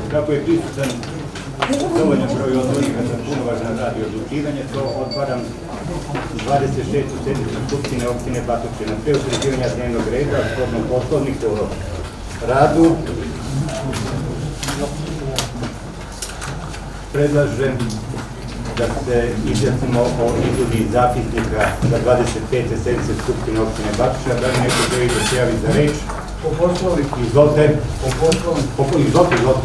Kako je prisutan dovoljan broj odbornika za punovažan rad i odlučivanje, to otvaram 26. sednicu Skupštine opštine Batočina. Pre utvrđivanja dnevnog reda, shodno Poslovniku o radu, predlažem da se izjasnimo o izvodi zapisnika za 25. sednice Skupštine opštine Batočina. Da li neko želi da se javi za reč? Po Poslovniku. Izvolite. Po Poslovniku. Izvolite.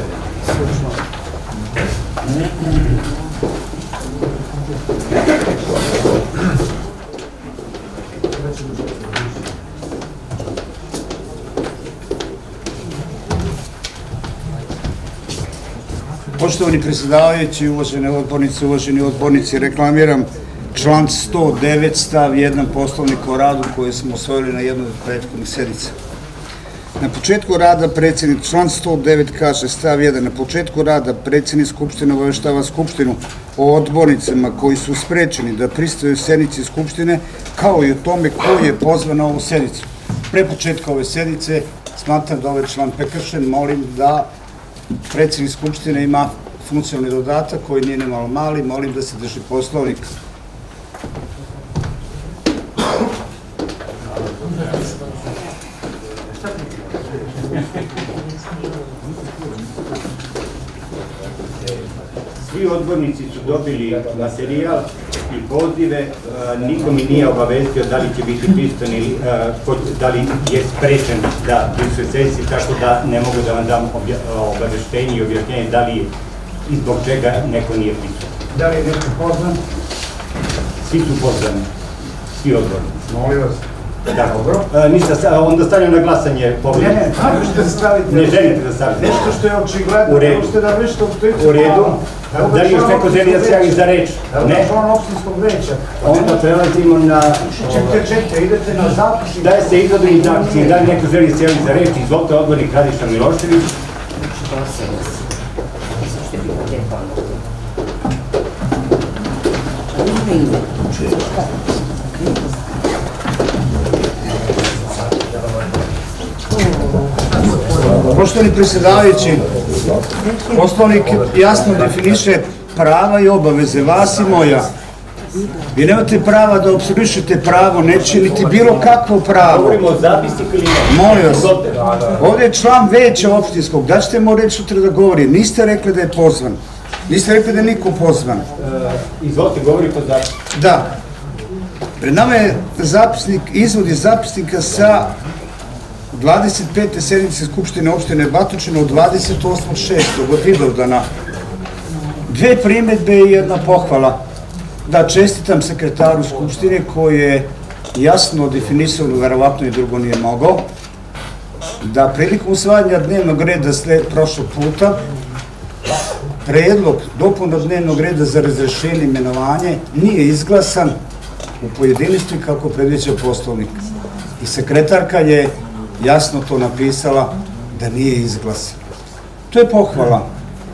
Poštovani predsjedavajući, uvažene odbornice, uvaženi odbornici, reklamiram član 109 stav 1 Poslovnika o radu koje smo osvojili na jednoj od prethodnih sednica. Na početku rada predsjednik, član 109 kaže stav 1, na početku rada predsjednik Skupštine obaveštava Skupštinu o odbornicima koji su sprečeni da pristaju sednici Skupštine, kao i o tome ko je pozvan na ovu sednicu. Pre početka ove sednice smatram da ovaj član prekršen, molim da predsjednik Skupštine ima funkcionalni dodatak koji nije nemalo mali, molim da se drži Poslovnika. Svi odbornici su dobili materijal i pozive, niko mi nije obavestio da li će biti prisutan ili da li je sprečen da prisustvuje sednici, tako da ne mogu da vam dam obaveštenje i objašnjenje da li i zbog čega neko nije prisutan. Da li je neko pozvan? Svi su pozvani, svi odbornici. Molim vas. Da, dobro. Onda stavljam na glasanje povrede. Ne, tako što da stavite. Ne želite da stavite. Nešto što je očigledno. U redu. U redu. Da li još neko želi da se javi za reč? Ne. Evo član opštinskog veća. Onda prelazimo na... Čekajte, idete na zapisnik. Daje se izvodni zapisnik, da li neko želi da se javi za reč? Izvolite, odbornik Radiša Milošević. Poštovani predsjedavajući, Poslovnik jasno definiše prava i obaveze vas i moja. Vi nemate prava da opstruišete pravo nečije, niti bilo kakvo pravo. Govorimo o zapisniku ili ne? Molim vas, ovdje je član veća opštinskog, da ćete mu reći sutra da govori, niste rekli da je pozvan, niste rekli da je niko pozvan. Izvolite, govorite o zapisniku. Da, pred nama je zapisnik, izvod iz zapisnika sa 25. sednice Skupštine opštine Batočina od 28.6. od Vidovdana. Dve primedbe i jedna pohvala. Da, čestitam sekretaru Skupštine koji je jasno definisao, verovatno i drugo nije mogao, da prilikom usvajanja dnevnog reda prošlog puta predlog dopuna dnevnog reda za razrešenje i imenovanje nije izglasan u pojedinosti kako predviđa Poslovnik. I sekretarka je jasno to napisala da nije izglasan. To je pohvala.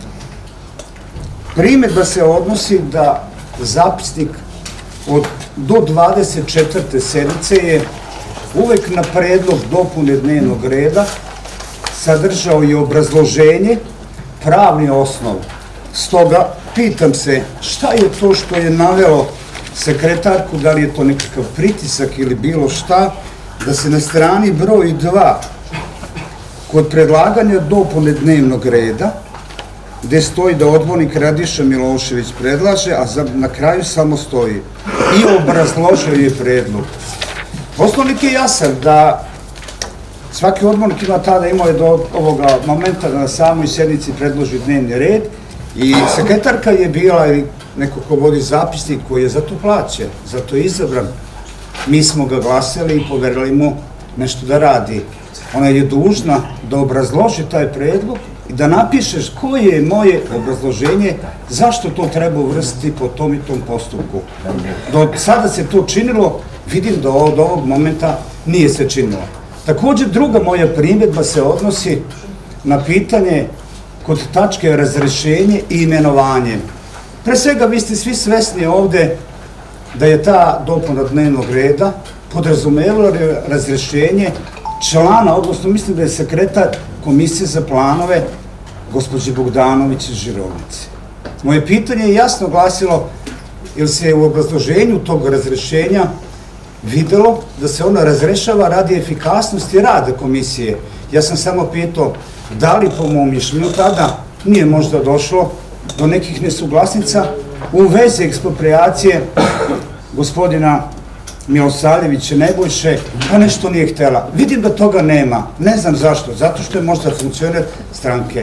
Primedba se odnosi da zapisnik do 24. sednice je uvek na predlog dopune dnevnog reda sadržao i obrazloženje, pravni osnov. Stoga pitam se šta je to što je navelo sekretarku, da li je to nekakav pritisak ili bilo šta, da se na strani broj 2 kod predlaganja dopune dnevnog reda, gde stoji da odbornik Radiša Milošević predlaže, a na kraju samo stoji i obrazložio je predlog. Poslovnik je jasan da svaki odbornik ima tada imao do ovoga momenta da na samoj sednici predloži dnevni red i sekretarka je bila ili neko ko vodi zapisnik koji je za to plaćen, za to je izabran. Mi smo ga glasali i poverili mu nešto da radi. Ona je dužna da obrazloži taj predlog i da napišeš koje je moje obrazloženje, zašto to treba uvrstiti po tom i tom postupku. Do sada se to činilo, vidim da od ovog momenta nije se činilo. Također druga moja primjedba se odnosi na pitanje kod tačke razrešenje i imenovanje. Pre svega vi ste svi svesni ovde da je ta dopuna dnevnog reda podrazumela razrešenje člana, odnosno mislim da je sekretar Komisije za planove gospođe Bogdanović iz Žirovnice. Moje pitanje je jasno glasilo, jer se u obrazloženju tog razrešenja videlo da se ona razrešava radi efikasnosti rada komisije. Ja sam samo pitao da li po mom mišljenju tada nije možda došlo do nekih nesuglasnica u vezi ekspropriacije gospodina Milosavljevića Nebojše, pa nešto nije htela. Vidim da toga nema. Ne znam zašto. Zato što je možda funkcioner stranke.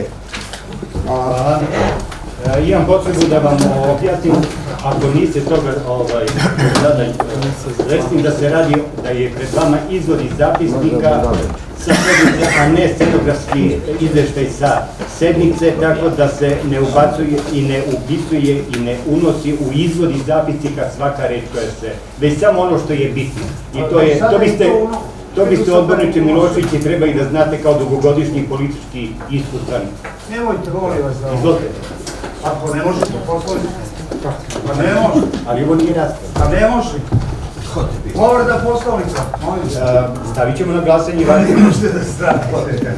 Imam potrebu da vam objasnim, ako niste toga rekli da se radi, da je pred vama izvod iz zapisnika sa sednice, a ne scenografski izveštaj sa sednice, tako da se ne ubacuje i ne upisuje i ne unosi u izvod iz zapisnika svaka reč koja se, već samo ono što je bitno. I to biste odborniče Miloševiće treba i da znate kao dugogodišnji politički iskusan. Nemojte, molim vas da... Izvolite. Ako ne možete posloviti, pa ne može. Ali ovo nije rasprava. Pa ne može. Povreda poslovnika. Stavit ćemo na glasanje. Ne možete da stavite.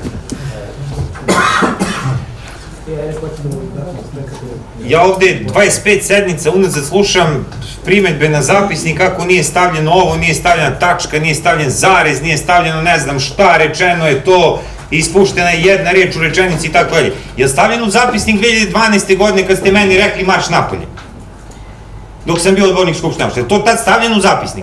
Ja ovde 25 sednica unazad slušam primetbe na zapisnik kako nije stavljeno ovo, nije stavljena tačka, nije stavljen zarez, nije stavljeno ne znam šta, rečeno je to, ispuštena je jedna reč u rečenici i tako dalje. Je stavljen u zapisnik 2012. godine kad ste meni rekli marš napolje? Dok sam bio odbornik Skupštine opštine. To tad stavljeno u zapisnik.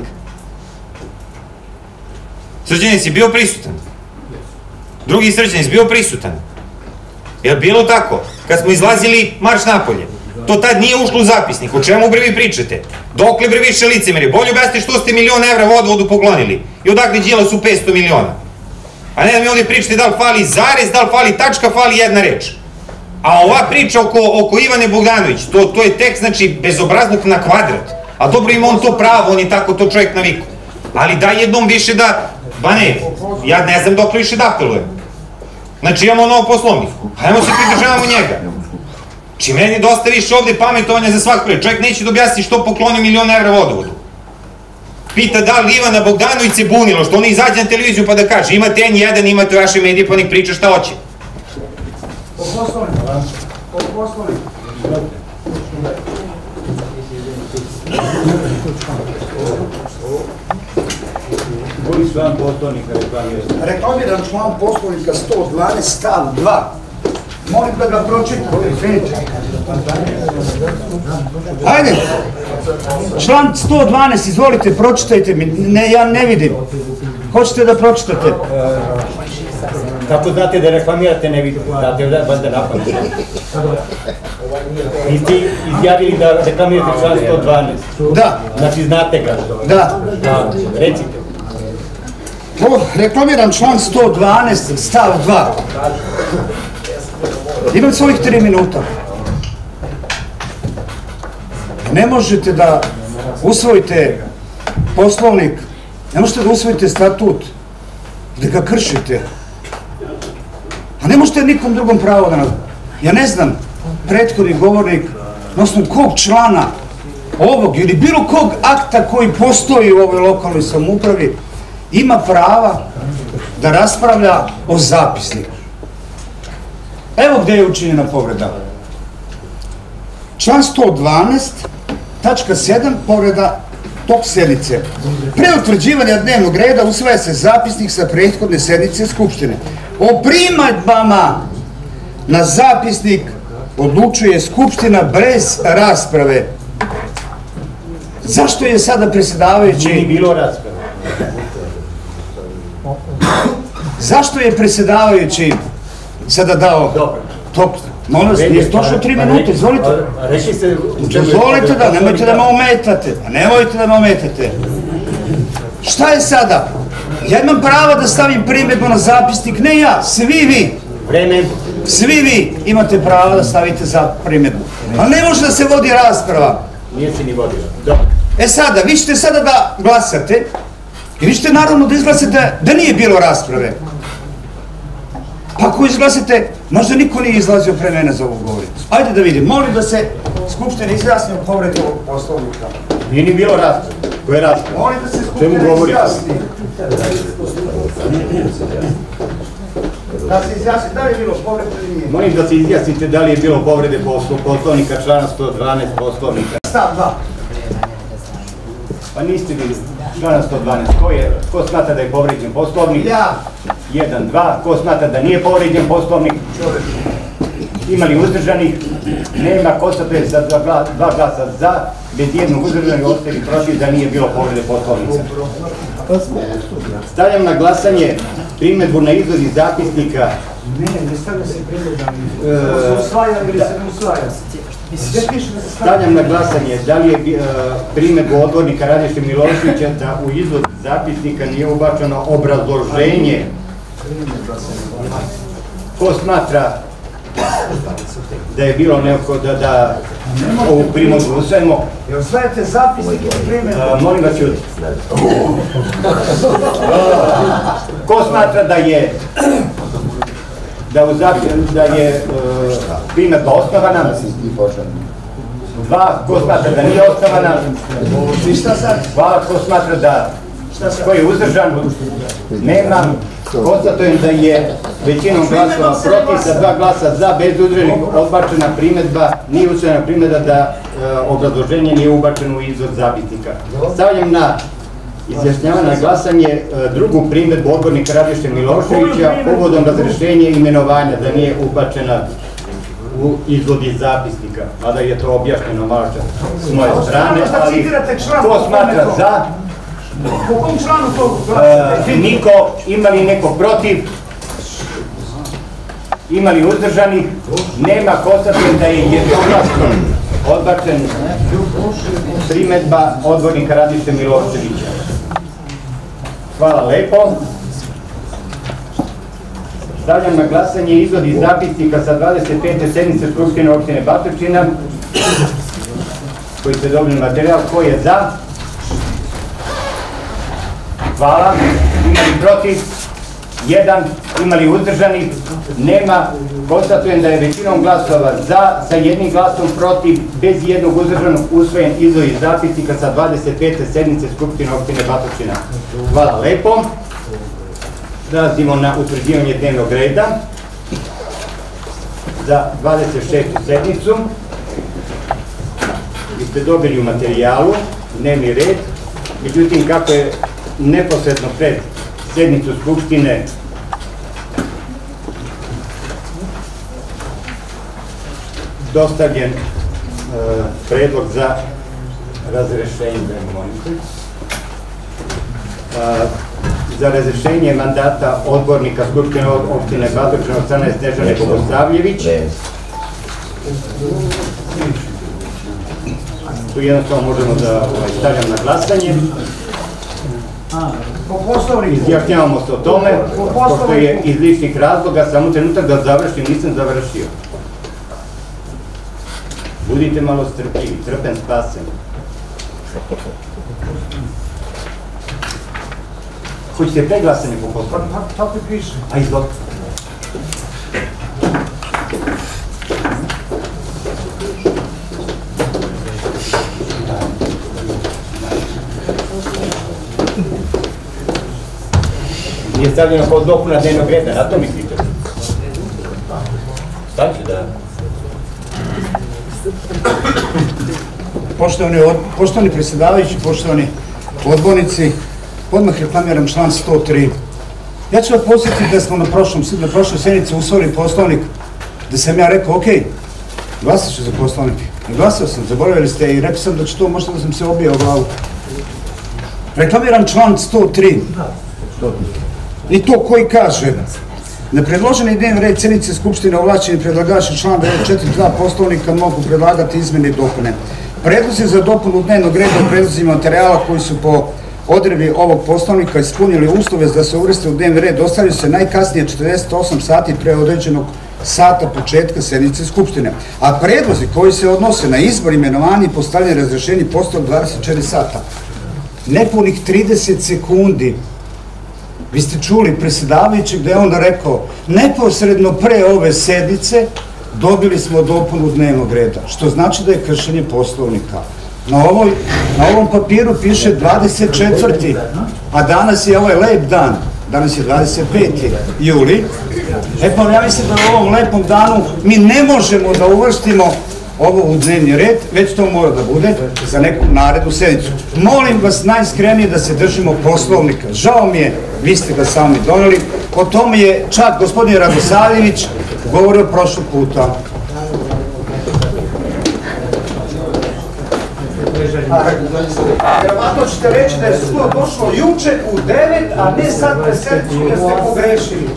Srđan, jesi bio prisutan? Drugi Srđan, jesi bio prisutan? Je li bilo tako? Kad smo izlazili marš napolje. To tad nije ušlo u zapisnik. O čemu bre vi pričate? Dokle bre više licemeri? Bolje objasnite što ste milion evra vodovodu poklonili. I odakle Đilasu 500 miliona. A ne da mi ovdje pričate da li fali zarez, da li fali tačka, fali jedna reč. A ova priča oko Ivane Bogdanović, to je tek, znači, bezobrazluk na kvadrat. A dobro ima on to pravo, on je tako to čovjek naviku. Ali daj jednom više da, ba ne, ja ne znam dok više da apelujem. Znači imamo novo poslovnik, hajmo se pridržavamo njega. Či meni dosta više ovdje pametovanja za svak pre, čovjek neće da objasni što poklonio milion evra vodovodu. Pita da li Ivana Bogdanović se bunilo, što ona izađe na televiziju pa da kaže imate N1, imate vaše medije pa nek priča šta hoće. Po poslovniku. Po poslovniku. Koji član poslovnika reklamirate? Reklamiram član poslovnika 112 stav 2. Molim da ga pročitate. Ajde. Član 112, izvolite, pročitajte mi. Ne, ja ne vidim. Hoćete da pročitate? Kako znate da reklamirate, ne vidim. Date vas da napadite. Vi ste izjavili da reklamirate član 112. Da. Znači znate ga. Da. Recite. Reklamiram član 112 stav 2. Imam svojih 3 minuta. Ne možete da usvojite poslovnik, ne možete da usvojite statut, da ga kršite. A ne možete nikom drugom pravo da... Ja ne znam, prethodni govornik, na osnovu kog člana ovog ili bilo kog akta koji postoji u ovoj lokalnoj samoupravi, ima prava da raspravlja o zapisniku. Evo gde je učinjena povreda. Član 112, tačka 7, povreda tok sednice. Pre utvrđivanja dnevnog reda usvaja se zapisnik sa prethodne sednice Skupštine. O primedbama na zapisnik odlučuje Skupština bez rasprave. Zašto je sada predsjedavajući... Nije bilo rasprave. Zašto je predsjedavajući sada dao... Top. Molim vas, nije došlo 3 minute, izvolite. Dozvolite da, nemojte da me ometate. Nemojte da me ometate. Šta je sada? Ja imam pravo da stavim primedbu na zapisnik, ne ja, svi vi. Svi vi imate pravo da stavite za primedbu. Ali ne može da se vodi rasprava. Nije se ni vodila. E sada, vi ćete sada da glasate i vi ćete naravno da izglasate da nije bilo rasprave. Pa ako izglasate, možda niko nije izlazio pre mene za ovu govornicu. Ajde da vidim, molim da se Skupština izjasni o povredi ovog poslovnika. Nije ni bilo rasprave. Ko je rasprave? Molim da se Skupština izjasni. Da se izjasni, da li je bilo povrede ili nije? Molim da se izjasnite da li je bilo povrede Poslovnika, člana 112 Poslovnika. Stav 2. Pa niste bili člana 112. Ko smatra da je povređen Poslovnik? Ja. 1, 2. Ko smatra da nije povređen Poslovnik? Ima li uzdržanih? Nema. Konstatuje sa 2 glasa za, bez jednog uzdržanih ostali protiv da nije bilo povrede Poslovnika. Stavljam na glasanje primedbu na izvod iz zapisnika. Ne stavlja se primedba. Se usvaja ili se ne usvaja? Stavljam na glasanje da li je primedbu odbornika Radeše Miloševića da u izvod zapisnika nije ubačeno obrazloženje. Ko smatra da je bilo neophodno da ovu primedbu usvojimo? Jel usvajate zapisnik i primedbu? Molim vas ljudi. Ko smatra da je primedba osnovana? 2. Ko smatra da nije osnovana? Hvala. Ko smatra da... Ko je uzdržan? Nema. Konstatujem da je većinom glasova protiv, sa 2 glasa za, bez uzdržanih, odbačena primedba, nije usvojena primedba da obrazloženje nije ubačeno u izvod zapisnika. Stavljam na izjašnjavanje na glasanje drugu primedbu odbornika Radeše Miloševića povodom razrešenja imenovanja da nije ubačena u izvod iz zapisnika, mada je to objašnjeno malo čas s moje strane, ali ko smatra za? Po kom članu to? Niko. Ima li neko protiv? Ima li uzdržanih? Nema. Konstatujem da je jednoglasno odbačen primedba odbornika Radeše Miloševića. Hvala lepo. Stavljam na glasanje izvod iz zapisnika sa 25. sednice Skupštine opštine Batočina koji ste dobili materijal. Ko je za? Hvala. Ima li protiv? 1. Ima li uzdržanih? Nema. Konstatujem da je većinom glasova za, sa 1 glasom protiv, bez jednog uzdržanog usvojen izvod iz zapisnika sa 25. sednice Skupštine opštine Batočina. Hvala lepo. Prelazimo na utvrđivanje dnevnog reda za 26. sednicu. Vi ste dobili u materijalu dnevni red, međutim kako je neposredno pred sednicu Skupštine dostavljen predlog za razrešenje mandata odbornika Skupštine opštine Batočina od strane Snežane Bogosavljević. Tu jednostavno možemo da stavljam na glasanje. Izjašnjavamo se o tome, pošto je iz ličnih razloga, samo trenutak da završim, nisam završio. Budite malo strpljivi, trpen spasen. Hoćete pre glasanje po Poslovniku? Tako piše. A izvolite. Nije stavljeno kao dopuna dnevnog reda, na to mislite? Šta ću da... Poštovani predsjedavajući, poštovani odbornici, odmah reklamiram član 103. Ja ću vas podsjetiti da smo na prošloj sednici usvojili Poslovnik, da sam ja rekao, ok, glasat ću za Poslovnik. Glasao sam, zaboravili ste i rekao sam da ću to, možda da sam se obio o glavu. Reklamiram član 103. I to koji kaže: na predloženi dnevni red sednice Skupštine ovlašćeni predlagači člana 94.2 Poslovnika mogu predlagati izmene i dopune. Predlozi za dopunu dnevnog reda o predlozima materijala koji su po odredbi ovog Poslovnika ispunili uslove da se uvrste u dnevni red dostavljaju se najkasnije 48 sati pre određenog sata početka sednice Skupštine, a predlozi koji se odnose na izbor, imenovanje i postavljanje razrešenja postaju 24 sata. Nepunih 30 sekundi. Vi ste čuli predsjedavajućeg da je onda rekao: neposredno pre ove sednice dobili smo dopunu dnevnog reda, što znači da je kršenje Poslovnika. Na ovom papiru piše 24. a danas je ovaj lep dan, danas je 25. juli, Pa ja mislim da u ovom lepom danu mi ne možemo da uvrstimo ovo u dnevni red, već to mora da bude za neku narednu sednicu. Molim vas najiskrenije da se držimo Poslovnika. Žao mi je, vi ste ga sami doneli. O tome je čak gospodin Radosavljević govorio prošlog puta. Vjerovatno ćete reći da je to došlo juče u 9, a ne sad pre sedmicu jer ste pogrešili.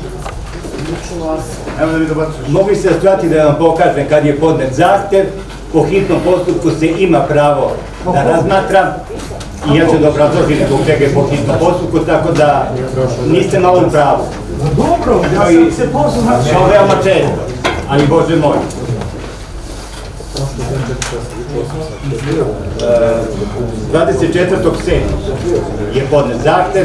Mogli ste shvatiti da vam pokažem kad je podnet zahtev, po hitnom postupku se ima pravo da razmatra i ja ću da obrazložim zbog čega je po hitnom postupku, tako da niste malo u pravu. Dobro, ja sam se pozvao. Kao veoma često, ali Bože moj. 24.7. je podnet zahtev,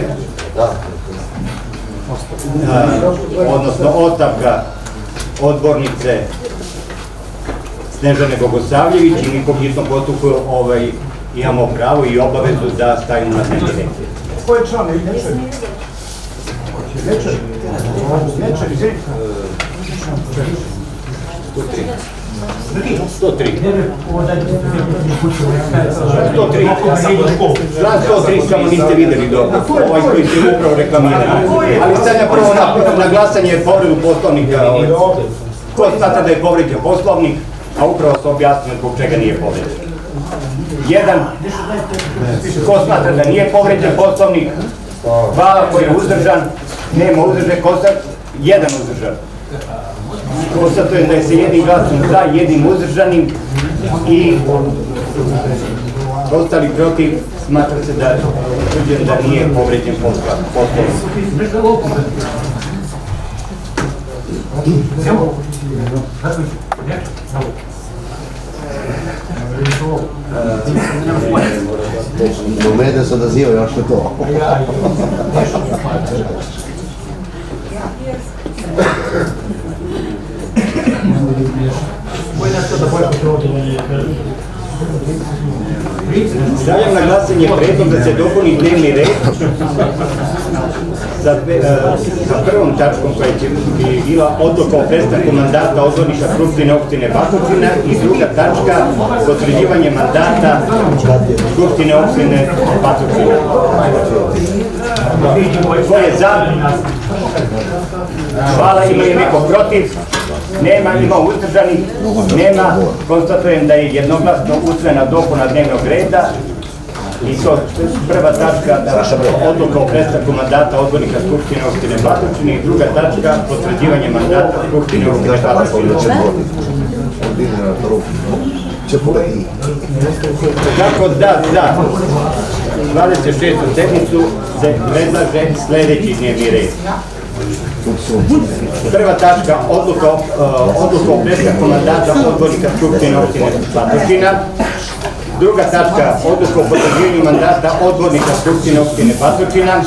odnosno ostavka odbornice Snežane Bogosavljević i mi po hitnom postupku imamo pravo i obavezu da stavimo na dnevni red. Koji je član? Nečer. 103. Član 103 samo niste videli dobro, ovaj koji ste upravo reklamirali. Ali stavljam prvo na glasanje povredu Poslovnika. Ko smatra da je povređen Poslovnik, a upravo se objasnimo zbog čega nije povređen. Jedan, ko smatra da nije povređen Poslovnik, hvala, ko je uzdržan, nema uzdržan, jedan uzdržan. Konstatujem da je se jednim glasom za, jednim uzdržanim i ostali protiv, smatra se da utvrđujem da nije povređen Poslovnik. Do mene se odazivaju, još što je to. Stavljam na glasanje predlog da se dopuni dnevni red sa prvom tačkom koja će bila odluka o prestanku mandata odbornika Skupštine opštine Batočina i druga tačka potvrđivanje mandata Skupštine opštine Batočina. Ko je za? Hvala, ima li neko protiv? Nema, ima uzdržanih? Nema. Konstatujem da je jednoglasno usvojena dopuna dnevnog reda i to prva tačka odluka o prestanku mandata odbornika Skupštine opštine Batočina i druga tačka potvrđivanje mandata Skupštine opštine Batočina. Kako da za 26. sednicu se predlaže sledeći dnevni red. Prva tačka odluka o prestanku mandata odbornika Skupštine opštine Batočina. Druga tačka odluka o potvrđivanju mandata odbornika Skupštine opštine Batočina.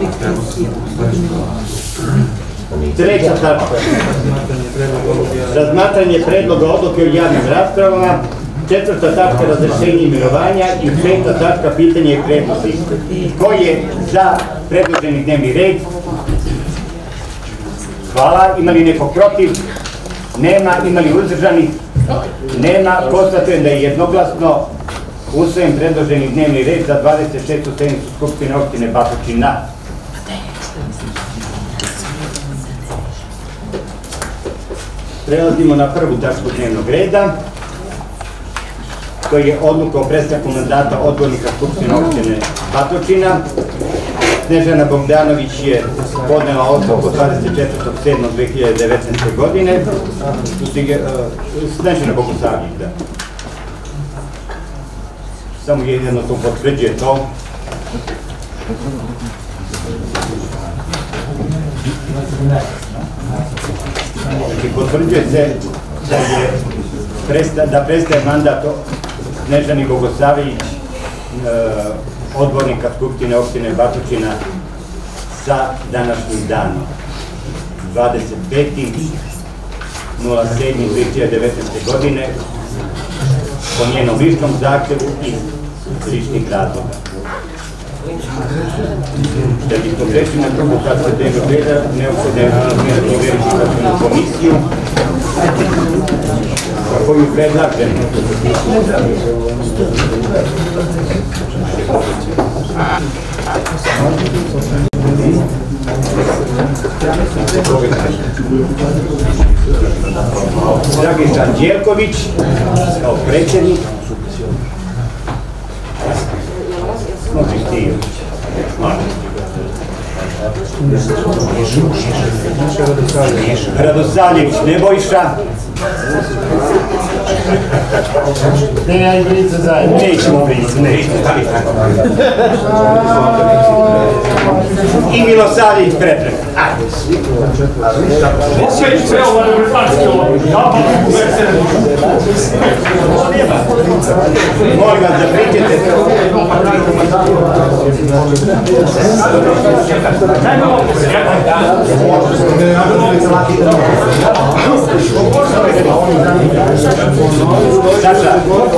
Treća tačka razmatranje predloga odluke o javnim raspravama. Četvrta tačka razrešenje imenovanja i peta tačka pitanje i predlozi. Ko je za predloženi dnevni red? Hvala. Ima li nekog protiv? Nema. Ima li uzdržanih? Nema. Konstatujem da je jednoglasno usvojen predloženi dnevni red za 26. sednicu Skupštine opštine Batočina. Prelazimo na prvu tačku dnevnog reda. To je odluka o prestanku mandata odbornika Skupštine opštine Batočina. Snežana Bogdanović je podnela ostavku 24.7.2019. godine. Snežana Bogosavljević, da. Samo jedino to potvrđuje to. Potvrđuje se da prestaje mandat Snežani Bogosavljević, odbornika Skupštine opštine Batočina sa današnjim danom 25.07.2019. godine po njenom ličnom zahtevu i ličnih razloga. Da bismo prešli na drugu tačku dnevnog reda, neophodno je formirati verifikacionu komisiju koju predlažem. Dragiša Đelković kao predsjednik. Možeš ti. Radosavljević Nebojša. Ne, aj Brica zajedno. Nećemo Bricu, nećemo. I Milosavljević Predrag. Ajde. Molim vas da pričete. Saša,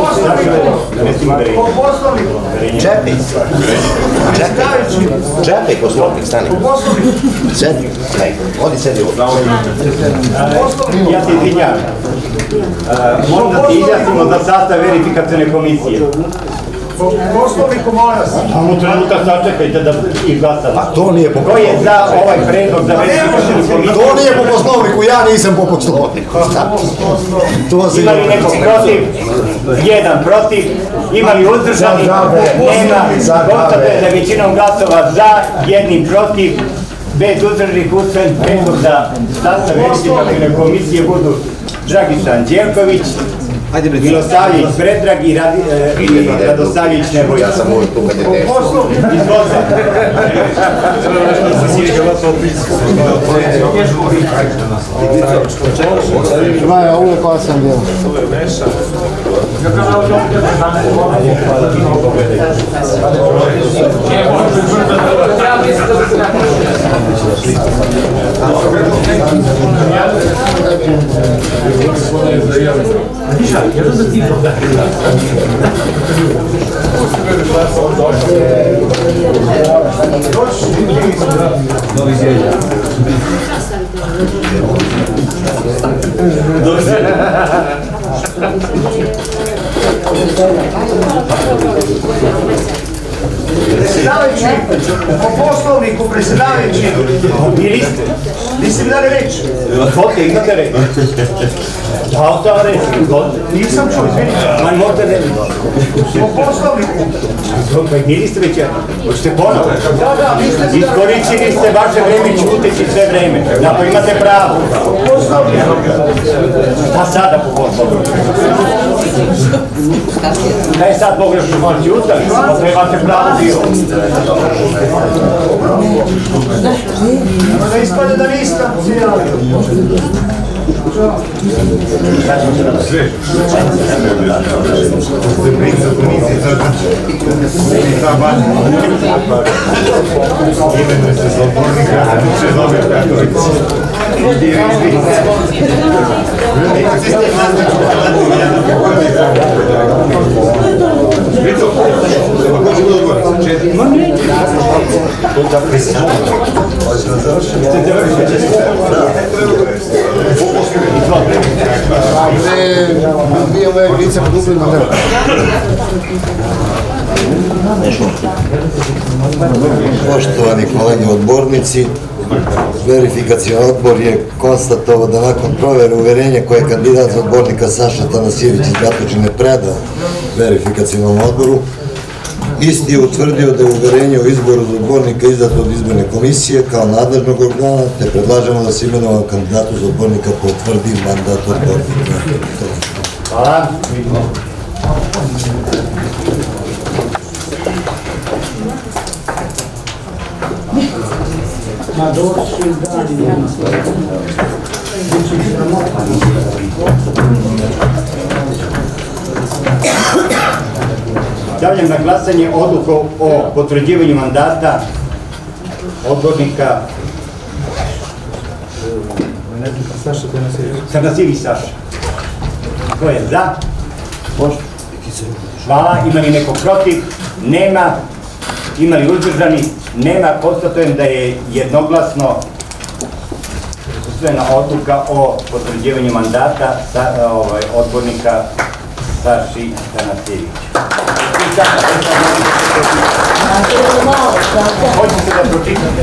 Čepej poslovnik, stani. Sedi, odi sedi ovo. ja se izvinjam. Možda se izjasnimo za sastav verifikacione komisije. Poslovniku molim vas. Samo trenutak sačekajte da izglasamo. A to nije po Ko je za ovaj predlog za verifikacionu komisiju? To nije po poslovniku, ja nisam po poslovniku. Ima li neko protiv? Jedan protiv. Ima li uzdržani? Nema. Konstatuje da je većinom glasova za, jednim protiv, bez uzdržanih usvojen predlog za sastav verifikacione komisije budu Dragiša Đelković, Milosavljević Predrag i Radosavljević Nebojša. Ja sam uvijek tu kad je teško. Izvolite. Maja, uvijek koja sam bio. Predsjedavajući, po poslovniku predsjedavajući, Bili ste. mislim da ne reći. Izvolite, imate reći. Dao sam reći, izvolite. Nisam čuo, izvinite. Ma možda ne bi. Po poslovniku. Izvolite, bili ste već jedno. Hoćete ponovno? Da, vi ste mi Iskoristili ste vaše vreme i čuteći sve vreme. Na to imate pravo. po poslovniku. Šta sada po poslovniku? Da je sad pogrešno malo čutali, pa imate pravo bio. Da ispade da nisam cijeli. Bio moje lice pod uplivom na vrhu. Poštovani kolege odbornici, verifikacioni odbor je konstatovao da nakon provere uverenja koje je kandidat za odbornika Saša Tanasijević iz Batočine predao verifikacionom odboru, isti je utvrdio da je uverenje o izboru za odbornika izdato od izborne komisije kao nadležnog organa, te predlažemo da se imenovan kandidatu za odbornika potvrdi mandat odbornika. Hvala. Stavljam na glasanje odluku o potvrđivanju mandata odbornika Tanasijević Saša. Ko je za? Hvala. Ima li neko protiv? Nema. Ima li uzdržani? Nema. Konstatujem da je jednoglasno usvojena odluka o potvrđivanju mandata odbornika Saši Tanasijevića. Hoćete da pročitate?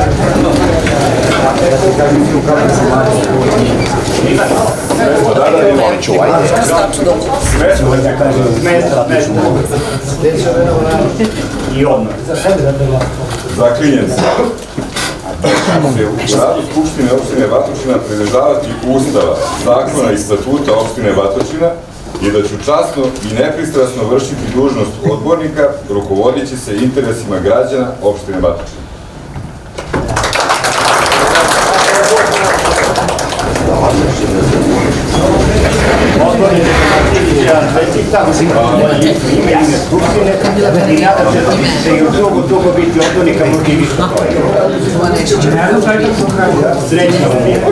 I odmah. Zaklinjem se da se u radu Skupštine opštine Batočina pridržavati Ustava, zakona i statuta opštine Batočina i da ću časno i nepristrasno vršiti dužnost odbornika rukovodeći se interesima građana opštine Batočina. Odbornik Tanasijevića čestitam ime Skupštine i nadam se da ćete i od dugo biti odbornika, možda i više srećno vam je.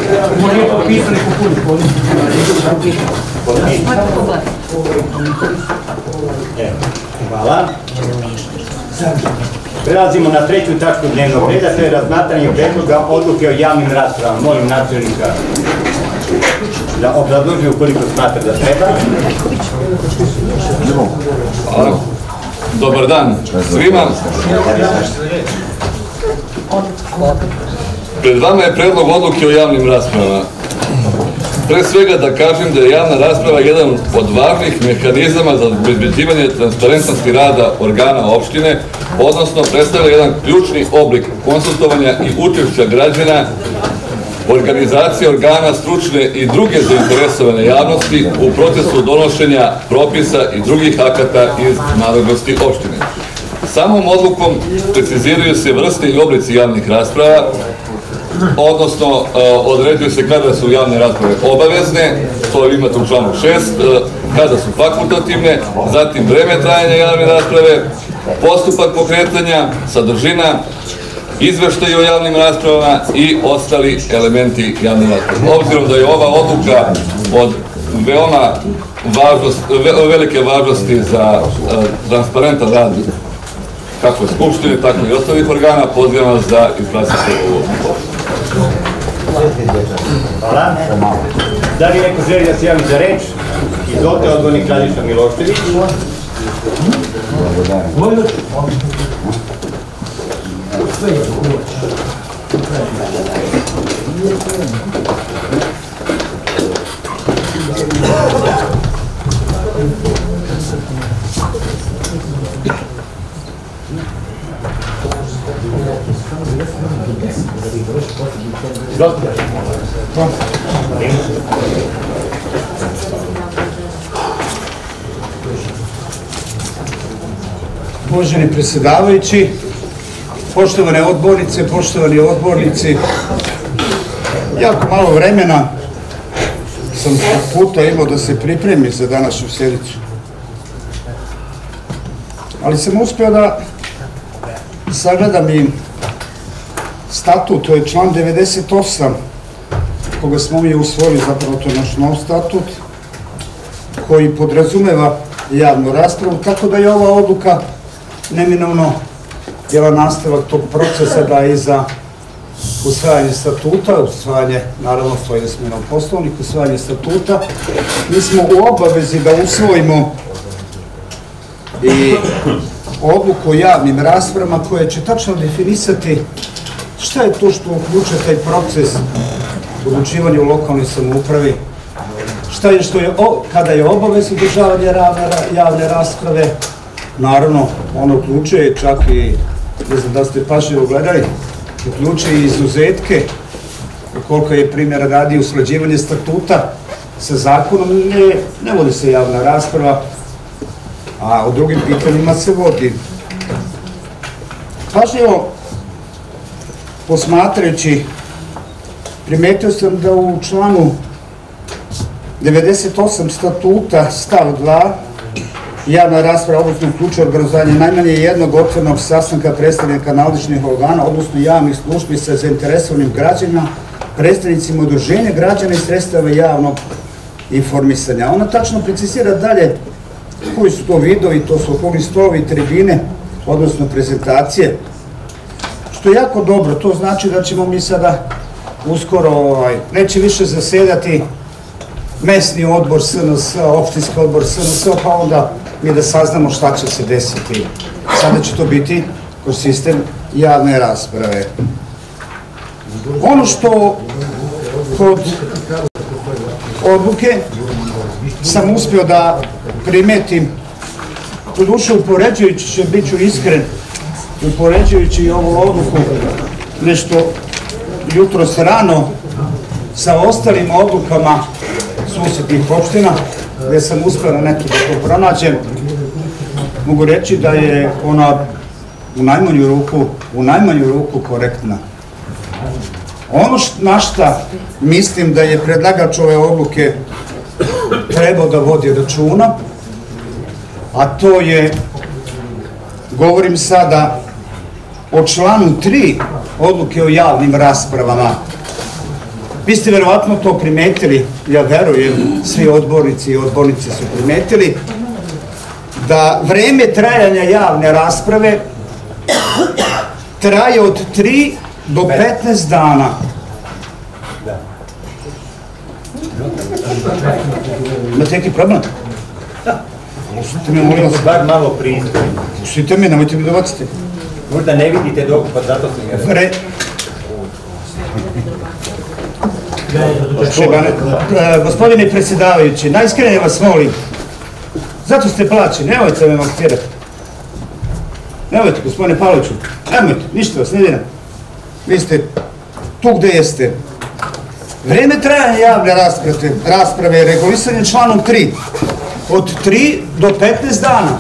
Hvala. Prelazimo na treću tačku dnevnog reda, to je razmatranje predloga odluke o javnim raspravama. Molim načelnika da obrazloži ukoliko smatra da treba. Dobar dan svima. Pred vama je predlog odluke o javnim raspravama. Pre svega da kažem da je javna rasprava jedan od važnih mehanizama za obezbeđivanje transparentnosti rada organa opštine, odnosno predstavlja jedan ključni oblik konsultovanja i učešća građana, organizacije organa, stručne i druge zainteresovane javnosti u procesu donošenja propisa i drugih akata iz nadležnosti opštine. Samom odlukom preciziraju se vrste i oblici javnih rasprava, odnosno određuje se kada su javne rasprave obavezne, to imate u članu 6, kada su fakultativne, zatim vreme trajanja javne rasprave, postupak pokretanja, sadržina, izveštaj o javnim raspravama i ostali elementi javne rasprave. Obzirom da je ova odluka od velike važnosti za transparentan rad kako Skupštine, tako i ostalih organa, pozivam vas da izglasite ovu odluku. Hvala. Da li neko želi da se javi za reč? Izvolite, odbornik Radiša Milošević. Uvaženi predsjedavajući, poštovane odbornice, poštovani odbornici, jako malo vremena sam puta imao da se pripremi za današnju sjednicu. Ali sam uspio da sagledam i statut, to je član 98, koga smo mi usvojili, zapravo to je naš nov statut, koji podrazumeva javnu raspravu, tako da je ova odluka neminovno jedan nastavak tog procesa da je i za usvajanje statuta, usvajanje, naravno, stoji da smo na poslovniku, usvajanje statuta, mi smo u obavezi da usvojimo i odluku o javnim raspravama koje će tačno definisati šta je to što uključuje taj proces odlučivanja u lokalnoj samoupravi, šta je što je, kada je obavez održavanja javne rasprave, naravno, ono uključuje čak i, ne znam da ste pažljivo gledali, uključuje i izuzetke, koliko je primjera radi usklađivanje statuta sa zakonom, ne vodi se javna rasprava, a o drugim pitanjima se vodi. Pažljivo posmatrajući, primetio sam da u članu 98 statuta stav 2 javna rasprava obavezno uključuje organizovanje najmanje jednog otvorenog sastanka predstavnika nadležnih organa, odnosno javnih službi sa zainteresovanim građanima, predstavnicima udruženja građana i sredstava javnog informisanja. Ona tačno precizira dalje koji su to vidovi, to su okolni stolovi, tribine, odnosno prezentacije, što je jako dobro. To znači da ćemo mi sada uskoro, neće više zasedati mesni odbor SNS, opštinski odbor SNS, pa onda mi da saznamo šta će se desiti. Sada će to biti kroz sistem javne rasprave. Ono što kod odluke sam uspio da primetim, doduše upoređujući, bit ću iskren, upoređujući ovu odluku nešto jutros rano sa ostalim odlukama susednih opština, gde sam uspio na neto da to pronađem, mogu reći da je ona u najmanju ruku korektna. Ono na šta mislim da je predlagač ove odluke trebao da vodi računa, a to je, govorim sada o članu 3 odluke o javnim raspravama. Vi ste verovatno to primetili, ja verujem, svi odbornici i odbornice su primetili, da vreme trajanja javne rasprave traje od 3 do 15 dana. Imate neki problem? Pustite me, molim vas. Bar malo pristojno. Pustite me, nemojte mi dobaciti. Možda ne vidite dok, pa zato sam je Gospodine predsjedavajući, najiskrenije vas molim, zato ste plaćeni, nemojte me maltretirati. Nemojte, gospodine Pavloviću, nemojte, ništa vas ne dira. Vi ste tu gde jeste. Vreme trajanja javne rasprave je regulisanje članom 3. Od 3 do 15 dana.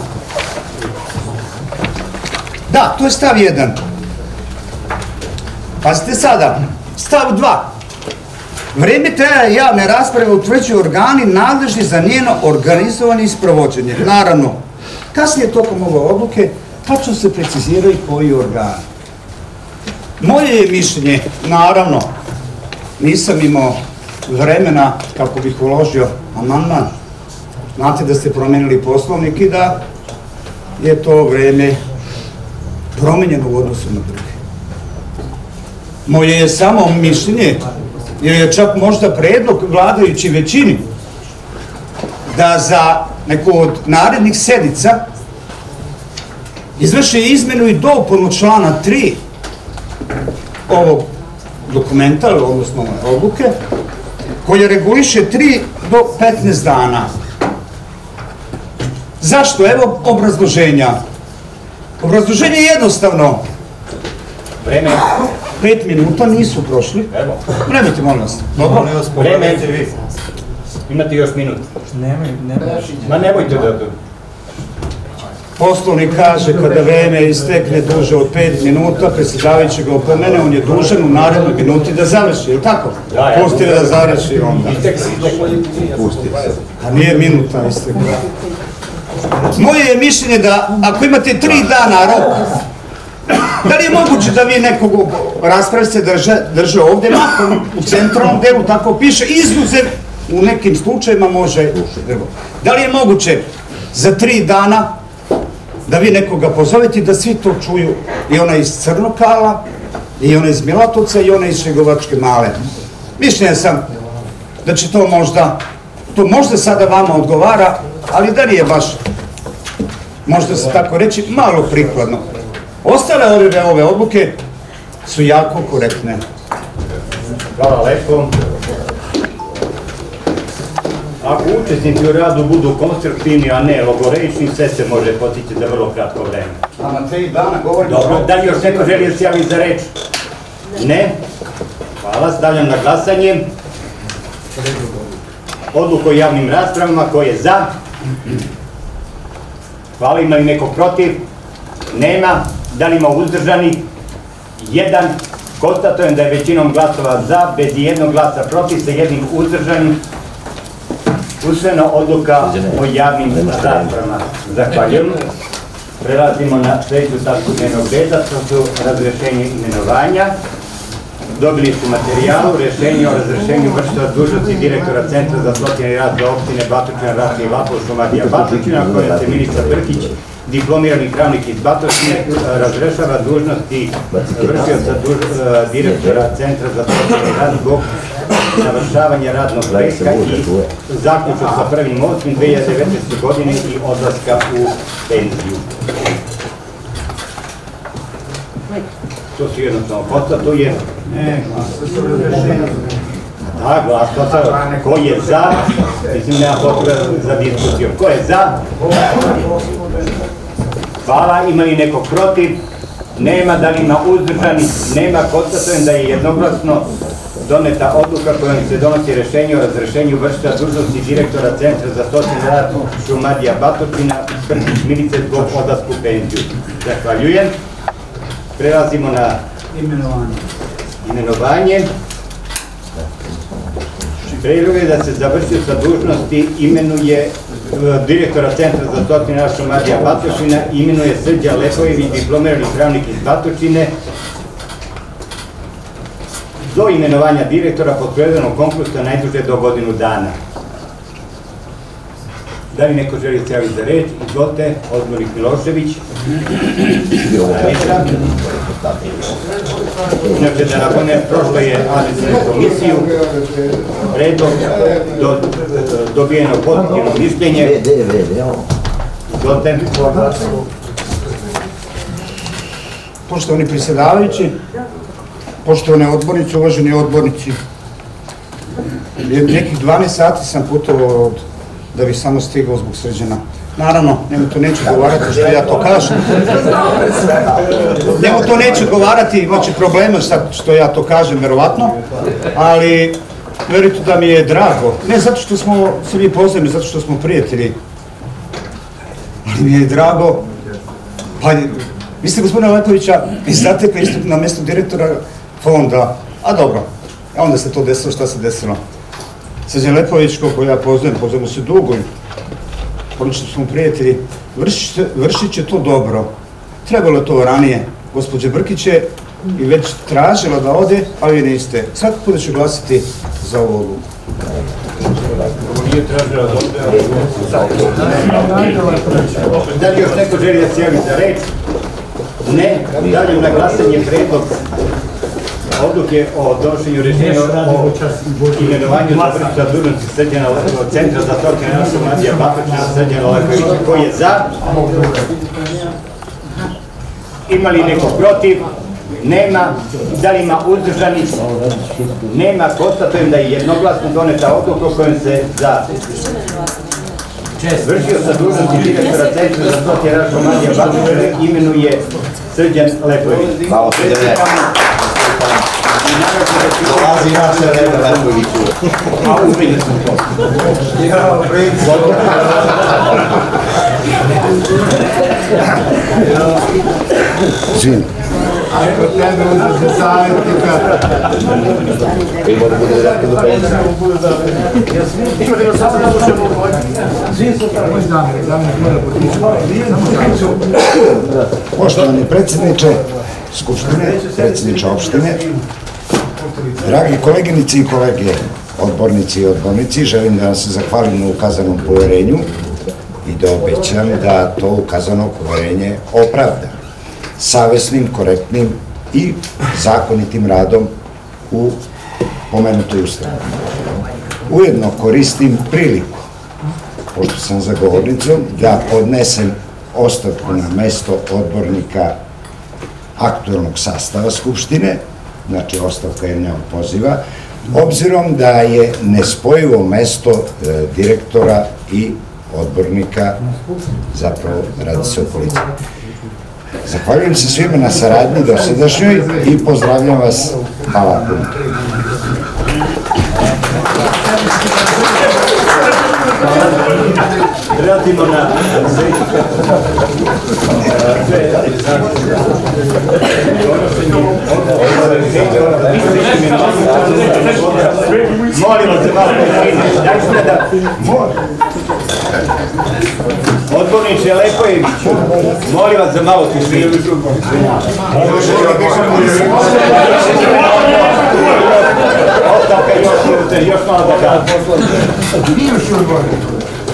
Da, to je stav 1. Pazite sada, stav 2. Vreme trajanja javne rasprave utvrđuju organi nadležni za njeno organizovanje i sprovođenje. Naravno, kasnije tokom ove odluke tačno se preciziraju koji organi. Moje je mišljenje, naravno, nisam imao vremena kako bih uložio amandman. Znate da ste promenili Poslovnik i da je to vreme promenjeno u odnosu na druge. Moje je samo mišljenje, jer je čak možda predlog vladajući većini, da za neku od narednih sednica izvrše izmenu i dopunu člana 3 ovog dokumenta, odnosno odluke, koja reguliše 3 do 15 dana. Zašto? Evo obrazloženja. Obrazloženje je jednostavno. vreme. 5 minuta nisu prošli. Evo. Nemojte, molim vas. Dobro. Vreme. Imate još minut. Ma nemojte da... Poslovnik kaže kada vreme istekne duže od 5 minuta, predsjedavajući ga opomene, on je dužan u narednoj minuti da završi, je li tako? Pustite da završi onda. A nije minuta istekla. Moje je mišljenje da ako imate 3 dana rok, da li je moguće da vi nekog raspravite drže ovde, u centralnom delu, tako piše, izuzev u nekim slučajima može. Da li je moguće za 3 dana da vi nekoga pozovete da svi to čuju, i ona iz Crnokala, i ona iz Milatovca, i ona iz Šegovačke Male. Mišljenja sam da će to možda sada vama odgovara, ali da nije baš, možda se tako reći, malo prikladno. Ostale ove odluke su jako korektne. Hvala lepo. Ako učesnici u radu budu konstruktivni, a ne logoreični, sve se može postići za vrlo kratko vreme. A na 3 dana govorimo... Dobro, da li još neko želi da se javi za reč? Ne? Hvala, stavljam na glasanje. Odluku o javnim raspravama, ko je za? Hvala, ima li neko protiv? Nema. Da li ima uzdržani? 1. Konstatujem da je većinom glasova za, bez jednog glasa protiv, sa jednim uzdržanim. Usvojena odluka o javnim raspravama. Zahvaljujem. Prelazimo na sljedeću tačku dnevnog reda, to su razrešenje imenovanja. Dobili su materijalu, rešenje o razrešenju vršitelja dužnosti direktora Centra za socijalni rad za opštine Batočina, Raška i Lapov, Šumadija Batočina, koja se ministar Brkić diplomirani pravnik iz Batočine, razrešava dužnosti vršioca direktora Centra za socijalni rad zbog navršavanja radnog veka i zaključno sa 1.8.2019. godine i odlaska u penziju. To se jednostavno konstatuje. Da, glasno ko je za, mislim nema potrebe za diskusiju. Ko je za? Hvala, ima li neko protiv? Nema, da li ima uzdržanih? Nema, konstatujem da je jednoglasno doneta odluka kojom se donosi rešenje o razrešenju vršitelja dužnosti direktora Centra za socijalni rad Šumadija Batočina Krstić Milice zbog odlasku u penziju. Zahvaljujem. Prelazimo na imenovanje. Predlog je da se završio sa dužnosti imenuje direktora Centra za socijalni rad Šumadija Batočina, imenuje Srđan Lepojević, diplomirani pravnik iz Batočine, do imenovanja direktora pod sprovedenog konkursa najduže do godinu dana. Da li neko želi se javiti za reč? Izvolite, Odbornik Milošević. Inače da napomenem, prošlo je administrativnu komisiju, predlog dobijeno pozitivno mišljenje. Izvolite. Poštovani predsjedavajući, poštovane odbornice, uvaženi odbornici, nekih 12 sati sam putovao da bih samo stigao zbog Srđana. Naravno, njemu to neću govarati što ja to kažem. Njemu to neću govarati, imaće problema što ja to kažem, verovatno, ali verujte da mi je drago. Ne zato što smo se mi poznali, zato što smo prijatelji, ali mi je drago. Pa, vi ste gospodina Lepovića zatekli isto na mjestu direktora fonda, a dobro, onda se to desilo šta se desilo. Srđan Lepović, koliko ja poznajemo se dugo, polično smo prijatelji, vršit će to dobro. Trebalo je to ranije. Gospođa Brkić je i već tražila da ode, ali vi niste. Svakako da ću glasiti za ovu odluku. Da li još neko želi da se javi za reč? Ne. Daljim na glasanje predlog odluke o donošenju rešenja o imenovanju za vršitelja dužnosti Srđana Lepojevića, Centra za socijalni rad Šumadija Batočina Srđana Lepojevića. Ko je za? Ima li neko protiv? Nema. Da li ima uzdržanih? Nema. Konstatujem da je jednoglasno doneta odluka kojom se za vršio sa dužnosti direktora Centra za socijalni rad Šumadija Batočina imenuje Srđan Lepojević. Hvala se. Dolazi naša Reda Lepojeviću. A uvijek smo to. Zvim. Ajmo tebe uzeti savjetnika. Ima da bude rekli do penzije. Poštovani predsjedniče Skupštine, predsjedniče opštine, dragi koleginici i kolege, odbornici i odbornici, želim da vam se zahvalim na ukazanom poverenju i da obećam da to ukazano poverenje opravda savesnim, korektnim i zakonitim radom u pomenutoj ustanovi. Ujedno koristim priliku, pošto sam za govornicom, da podnesem ostavku na mesto odbornika aktualnog sastava Skupštine, znači ostavka je neopoziva, obzirom da je nespojivo mesto direktora i odbornika, zapravo radi se o policiji. Zahvaljujem se svima na saradnji dosadašnjoj i pozdravljam vas. Hvala puno. Prelazimo na molim vas se malo odborniče Lepojeviću, molim vas za malo tišine. Ostavka još malo da kada.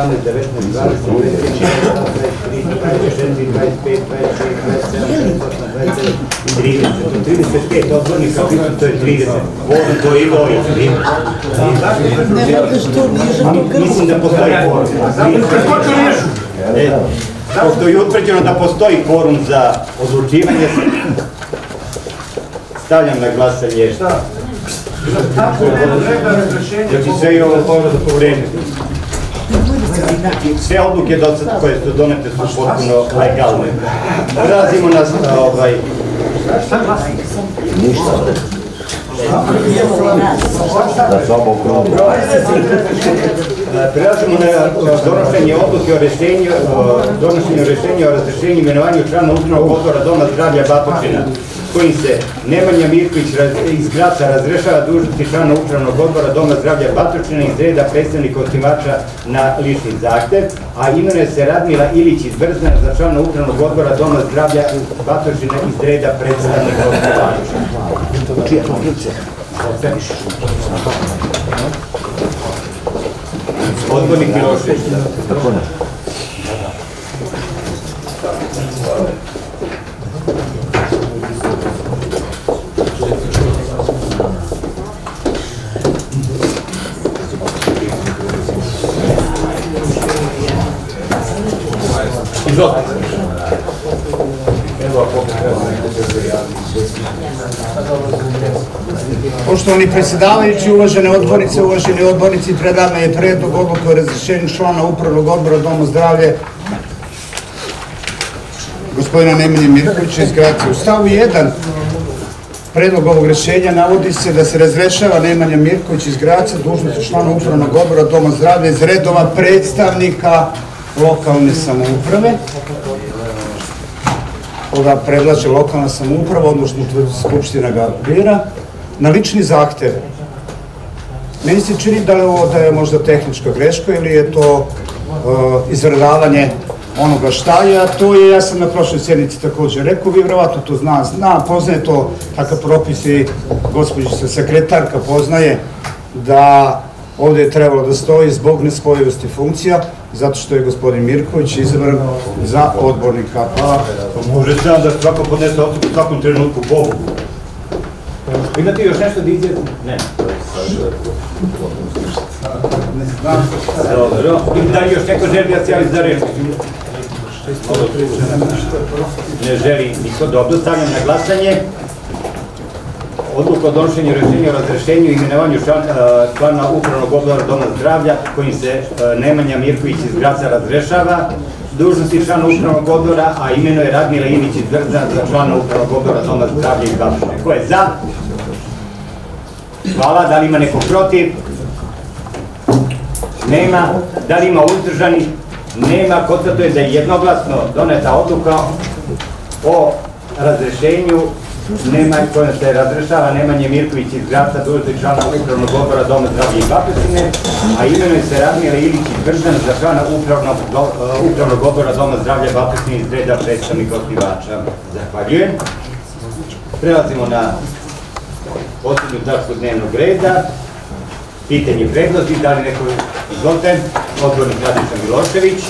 35 odbornika, to je 30. Kvorum to je i ovo i mislim da postoji kvorum. Pošto je utvrđeno da postoji kvorum za odlučivanje, stavljam na glasanje. Znači sve i ovo povreda po vremenu. Sve odluke koje su donete su potpuno legalne. Prelazimo na Prelazimo na donošenje odluke o rešenju o razrešenju imenovanju člana upravnog odbora Doma zdravlja Batočina, kojim se Nemanja Mirković iz Graca razrešava dužnosti člana upravnog odbora Doma zdravlja Batočina iz reda predstavnika osnivača na lični zahtev, a imenuje se Radmila Ilić iz Brzna za člana upravnog odbora Doma zdravlja Batočina iz reda predstavnika osnivača. Odbornik Milošević. Poštovani predsjedavajući, uvažene odbornice, uvaženi odbornici, pred nama je predlog odluke o razrešenju člana upravnog odbora Doma zdravlja gospodina Nemanje Mirkovića iz Graca. U stavu 1 predlog ovog rešenja navodi se da se razrešava Nemanja Mirković iz Graca dužnosti člana upravnog odbora Doma zdravlja iz redova predstavnika lokalne samouprave. Koga predlaže lokalna samouprava, odnosno Skupština ga bira, na lični zahtev. Meni se čini da je možda tehnička greška ili je to izvrdavanje onoga šta je, a to je, ja sam na prošloj sjednici također rekao, vi vjerovatno to poznaje to, takav propis i gospođa sekretarka poznaje, da ovdje je trebalo da stoji zbog nespojivosti funkcija, zato što je gospodin Mirković izabran za odbornika. Može se da svako podnese odluku u svakom trenutku Bogu. Imate još nešto da izjasnite? Ne. Dobro. Da li još neko želi da se javi za reč? Ne želi niko. Dobro, stavljam na glasanje. Odluka o donošenju rešenja o razrešenju i imenovanju člana upravnog odbora Doma zdravlja, kojim se Nemanja Mirković iz Graca razrešava dužnosti člana upravnog odbora, a imenuje Radmila Ilić iz Brzna za člana upravnog odbora Doma zdravlja iz Batočine. Ko je za? Hvala. Da li ima neko protiv? Nema. Da li ima uzdržani? Nema. Konstatuje da je jednoglasno doneta odluka o razrešenju kojom se razrešava Nemanje Mirković iz Graca dužnosti člana upravnog odbora Doma zdravlja i Batočine, a imenuje se Radmila Ilić iz Brzna za člana upravnog odbora Doma zdravlja i Batočine iz reda predstavnika osnivača. Zahvaljujem. Prelazimo na posljednju tačku dnevnog reda. Pitanje i predlozi. Da li neko izvolite? Odbornik Radiša Milošević.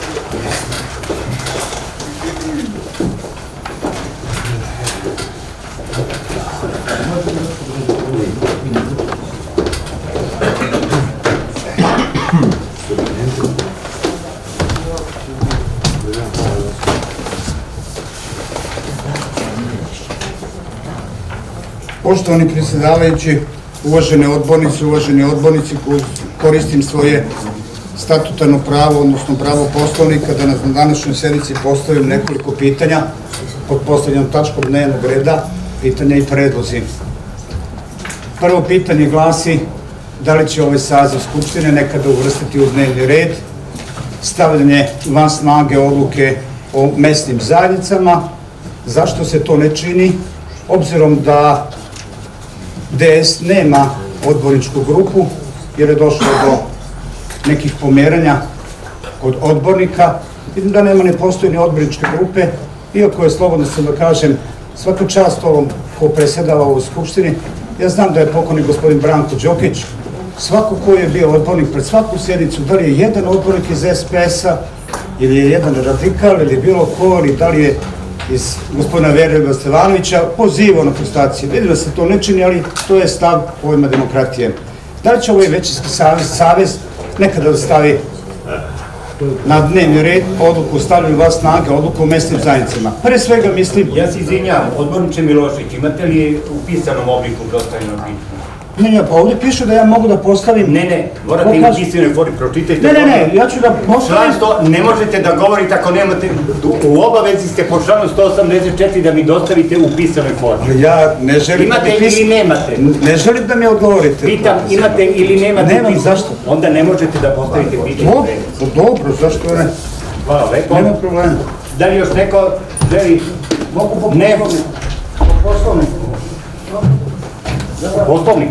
Poštovani predsjedavajući, uvažene odbornice, uvaženi odbornici, koristim svoje statutarno pravo, odnosno pravo poslovnika, da na današnjoj sednici postavim nekoliko pitanja pod poslednjom tačkom dnevnog reda, pitanja i predlozi. Prvo pitanje glasi da li će ovaj saziv Skupštine nekada uvrstiti u dnevni red stavljanje van snage odluke o mesnim zajednicama. Zašto se to ne čini? Obzirom da DS nema odborničku grupu, jer je došlo do nekih pomeranja kod odbornika, vidim da nema, ne postoji ni odborničke grupe, iako je, slobodno sam da kažem, svaka čast ovom ko predsjedava u Skupštini. Ja znam da je pokojni gospodin Branko Đokić, svako ko je bio odbornik pred svaku sjednicu, da li je jedan odbornik iz SPS-a, ili je jedan radikal, ili bilo ko, ili da li je iz gospodina Veroljuba Stevanovića, pozivao na protestacije. Vidim da se to ne čini, ali to je stav pojma demokratije. Da li će ovaj većinski savez nekada da stavi na dnevni red odluku o stavljanju van snage, odluku o mesnim zajednicama? Pre svega mislim... Ja se izvinjam, odborniče Milošević, imate li u pisanom obliku dostavljeno pitanje? Ne, pa ovdje piše da ja mogu da postavim... Ne, morate i u pisanoj formi, pročitajte. Ne, ja ću da postavim... Ne možete da govorite ako nemate, u obavezi ste po članu 184 da mi dostavite u pisanoj formi. Ja ne želim... Imate ili nemate? Ne želim da mi odgovorite. Pitam, imate ili nemate? Nemam, zašto? Onda ne možete da postavite pitanje. Dobro, zašto ne? Hvala lepo. Nema problema. Da li još neko želi? Mogu po Poslovnik. Poslovnik?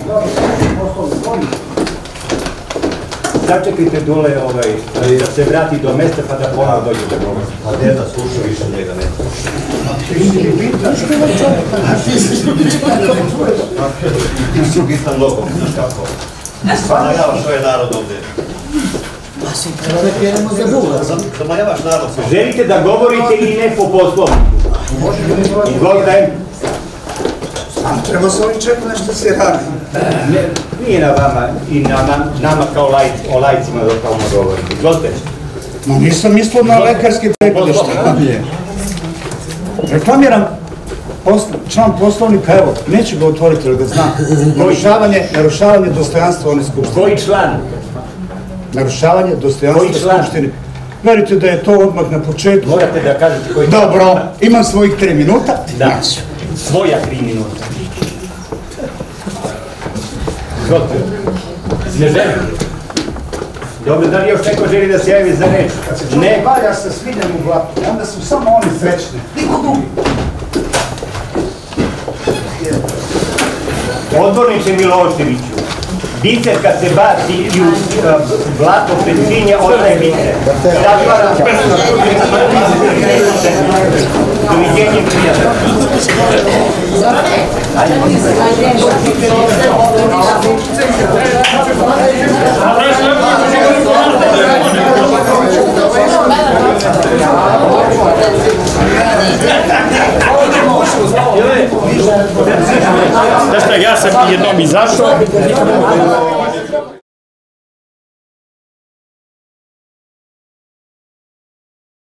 Začekajte dole da se vrati do mesta pa da ponovno dođe do govora. A gdje da sluša više njega ne? Ti si bitan logom, znaš kako? Zamajavaš ovaj narod ovdje. Zamajavaš narod. Želite da govorite ili ne po poslovniku? Izvolite. Treba se ovim čekom nešto se radi. Nije na vama i na nama kao lajcima da kao govorite. Izvolite. No nisam mislio na lekarski pregled, šta mi je? Reklamiram član poslovnika, evo, neću ga otvoriti, ali ga znam. Narušavanje dostojanstva one skupštine. Koji član? Narušavanje dostojanstva skupštine. Verite da je to odmah na početku. Morate da kažete koji član. Dobro, imam svojih 3 minuta. Da, svoja 3 minuta. Izvolite. Ne želim. Dobro, da li još neko želi da se javi za reč? Ne. Valja sa svinjem u blatu, onda su samo oni srećni. Niko drugi. Odborniče Miloševiću, biser kad se baci i u blato pred svinje, ostaje biser. Zatvaram. Doviđenje prijatelja. Znaš šta, ja sam jednom izašao,